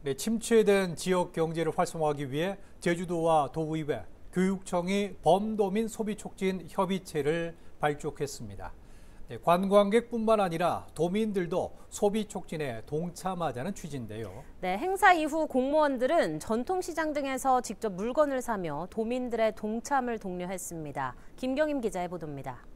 네, 침체된 지역 경제를 활성화하기 위해 제주도와 도의회, 교육청이 범도민 소비 촉진 협의체를 발족했습니다. 네, 관광객뿐만 아니라 도민들도 소비 촉진에 동참하자는 취지인데요. 네, 행사 이후 공무원들은 전통시장 등에서 직접 물건을 사며 도민들의 동참을 독려했습니다. 김경임 기자의 보도입니다.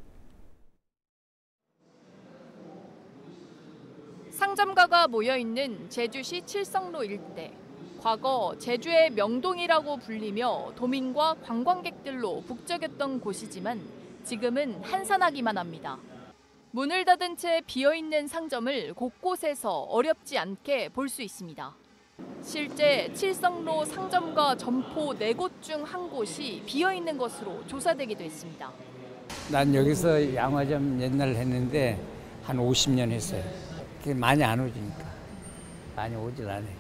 상점가가 모여있는 제주시 칠성로 일대. 과거 제주의 명동이라고 불리며 도민과 관광객들로 북적였던 곳이지만 지금은 한산하기만 합니다. 문을 닫은 채 비어있는 상점을 곳곳에서 어렵지 않게 볼 수 있습니다. 실제 칠성로 상점과 점포 4곳 중 한 곳이 비어있는 것으로 조사되기도 했습니다. 난 여기서 양화점 옛날 했는데 한 50년 했어요. 많이 안 오지니까. 많이 오질 않아요.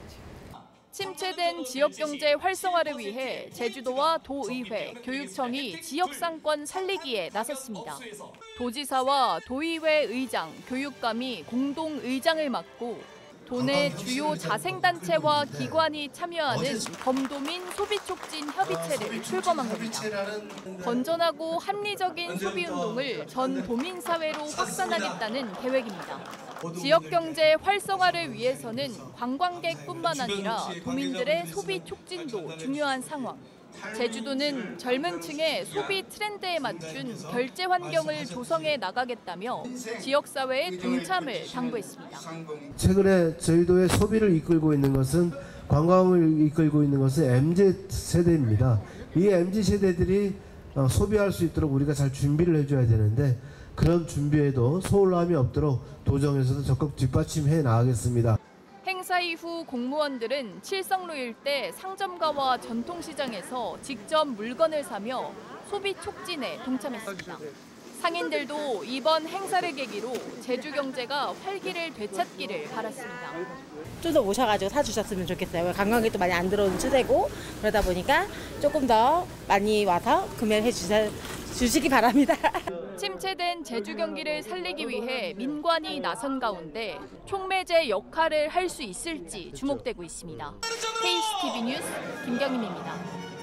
침체된 지역경제 활성화를 위해 제주도와 도의회, 교육청이 지역상권 살리기에 나섰습니다. 도지사와 도의회 의장, 교육감이 공동의장을 맡고 도내 주요 자생단체와 기관이 참여하는 범도민 소비촉진 협의체를 출범한 겁니다. 건전하고 합리적인 소비운동을 전 도민사회로 확산하겠다는 계획입니다. 지역경제 활성화를 위해서는 관광객뿐만 아니라 도민들의 소비 촉진도 중요한 상황. 제주도는 젊은 층의 소비 트렌드에 맞춘 결제 환경을 조성해 나가겠다며 지역사회의 동참을 당부했습니다. 최근에 저희도의 소비를 이끌고 있는 것은 관광을 이끌고 있는 것은 MZ세대입니다. 이 MZ세대들이 소비할 수 있도록 우리가 잘 준비를 해줘야 되는데 그런 준비에도 소홀함이 없도록 도정에서도 적극 뒷받침해 나가겠습니다. 행사 이후 공무원들은 칠성로 일대 상점가와 전통시장에서 직접 물건을 사며 소비 촉진에 동참했습니다. 상인들도 이번 행사를 계기로 제주 경제가 활기를 되찾기를 바랐습니다. 좀 더 오셔가지고 사주셨으면 좋겠어요. 관광객도 많이 안 들어오는 추세고 그러다 보니까 조금 더 많이 와서 구매해 주시기 바랍니다. 침체된 제주 경기를 살리기 위해 민관이 나선 가운데 촉매제 역할을 할 수 있을지 주목되고 있습니다. KCTV 뉴스 김경임입니다.